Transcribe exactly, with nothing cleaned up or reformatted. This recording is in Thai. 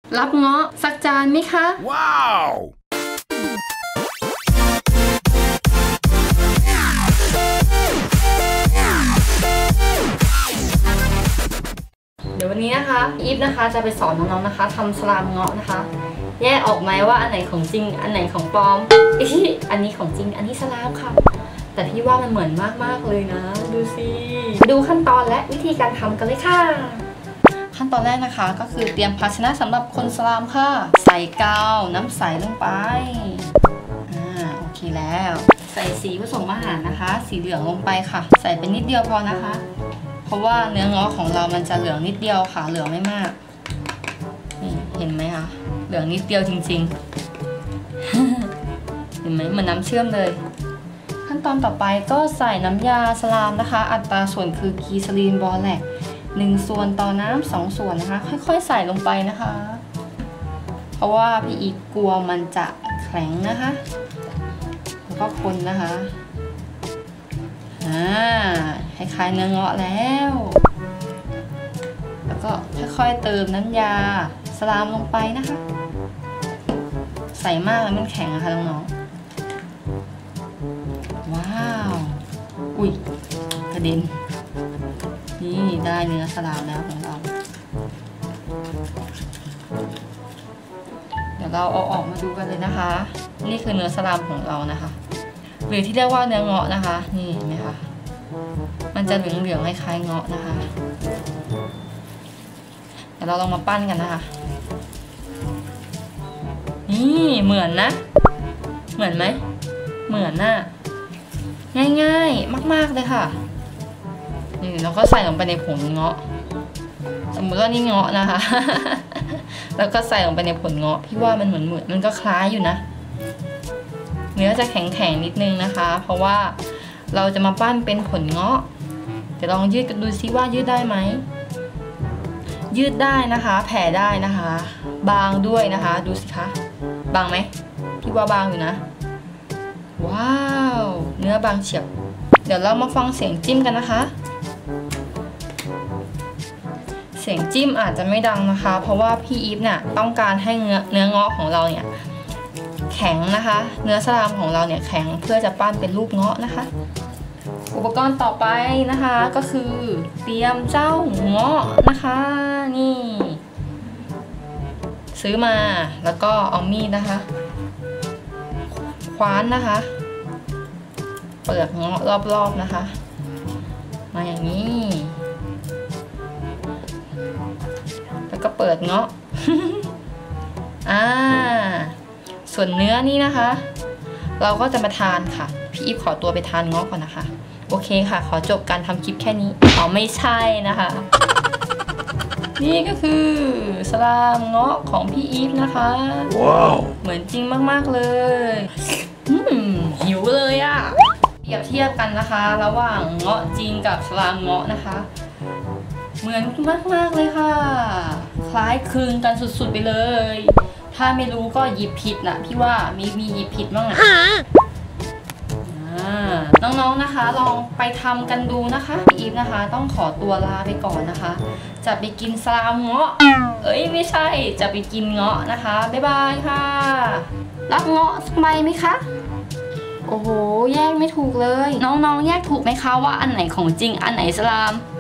รับเงาะสักจานไหมคะว้าวเดี๋ยววันนี้นะคะอีฟนะคะจะไปสอนน้องๆนะคะทำสลามเงาะนะคะแยกออกไหมว่าอันไหนของจริงอันไหนของปลอมอันนี้ของจริงอันนี้สลามค่ะแต่พี่ว่ามันเหมือนมากๆเลยนะดูสิดูขั้นตอนและวิธีการทำกันเลยค่ะขั้นตอนแรกนะคะก็คือเตรียมภาชนะสำหรับคนสลามค่ะใส่กาวน้ำใสลงไปอ่าโอเคแล้วใส่สีผสมอาหารนะคะสีเหลืองลงไปค่ะใส่ไปนิดเดียวพอนะคะเพราะว่าเนื้อเงาะของเรามันจะเหลืองนิดเดียวค่ะเหลืองไม่มากนี่เห็นไหมคะเหลืองนิดเดียวจริงๆ เห็นไหมเหมือนน้ำเชื่อมเลยขั้นตอนต่อไปก็ใส่น้ำยาสลามนะคะอัตราส่วนคือกีซาลีนบอแลกหนึ่งส่วนต่อน้ำสองส่วนนะคะค่อยๆใส่ลงไปนะคะเพราะว่าพี่อีกกลัวมันจะแข็งนะคะแล้วก็คนนะคะอ่าคล้ายๆเนื้อเงาะแล้วแล้วก็ค่อยๆเติมน้ำยาสลามลงไปนะคะใส่มากแล้วมันแข็งนะคะน้องๆว้าวอุ้ยกระเด็นนี่ได้เนื้อสลามแล้วของเราเดี๋ยวเราเอาออกมาดูกันเลยนะคะนี่คือเนื้อสลามของเรานะคะหรือที่เรียกว่าเนื้อเงาะนะคะนี่เห็นไหมคะมันจะเหลืองๆคล้ายๆเงาะนะคะเดี๋ยวเราลองมาปั้นกันนะคะนี่เหมือนนะเหมือนไหมเหมือนน่ะง่ายๆมากๆเลยค่ะนี่เราก็ใส่ลงไปในผงเงาะสมมติว่านี่เงาะนะคะ แล้วก็ใส่ลงไปในผลเงาะพี่ว่ามันเหมือนเหมือนมันก็คล้ายอยู่นะเนื้อจะแข็งๆนิดนึงนะคะเพราะว่าเราจะมาปั้นเป็นผลเงาะเดี๋ยวลองยืดกันดูซิว่ายืดได้ไหมยืดได้นะคะแผ่ได้นะคะบางด้วยนะคะดูสิคะบางไหมพี่ว่าบางอยู่นะว้าวเนื้อบางเฉียบเดี๋ยวเรามาฟังเสียงจิ้มกันนะคะเสียงจิ้มอาจจะไม่ดังนะคะเพราะว่าพี่อีฟเนี่ยต้องการให้เนื้อเนื้อเงาะของเราเนี่ยแข็งนะคะเนื้อสลามของเราเนี่ยแข็งเพื่อจะปั้นเป็นรูปเงาะนะคะอุปกรณ์ต่อไปนะคะก็คือเตรียมเจ้าเงาะนะคะนี่ซื้อมาแล้วก็เอามีดนะคะคว้านนะคะเปลือกเงาะรอบๆนะคะมาอย่างนี้แล้วก็เปิดเงาะ อ่าส่วนเนื้อนี่นะคะเราก็จะมาทานค่ะพี่อีฟขอตัวไปทานเงาะก่อนนะคะโอเคค่ะขอจบการทำคลิปแค่นี้อ๋อไม่ใช่นะคะ นี่ก็คือสลามเงาะของพี่อีฟนะคะว้าวเหมือนจริงมากๆเลยอืมหิวเลยอะเปรียบเทียบกันนะคะระหว่างเงาะจริงกับสลามเงาะนะคะเหมือนมากๆเลยค่ะคล้ายคลึงกันสุดๆไปเลยถ้าไม่รู้ก็หยิบผิดนะพี่ว่ามีมีหยิบผิดบ้างนะน้องๆนะคะลองไปทำกันดูนะคะพี่อีฟนะคะต้องขอตัวลาไปก่อนนะคะจะไปกินสลามเงาะเอ้ยไม่ใช่จะไปกินเงาะนะคะบ๊ายบายค่ะรับเงาะสักใบไหมคะโอ้โหแยกไม่ถูกเลยน้องๆแยกถูกไหมคะว่าอันไหนของจริงอันไหนสลาม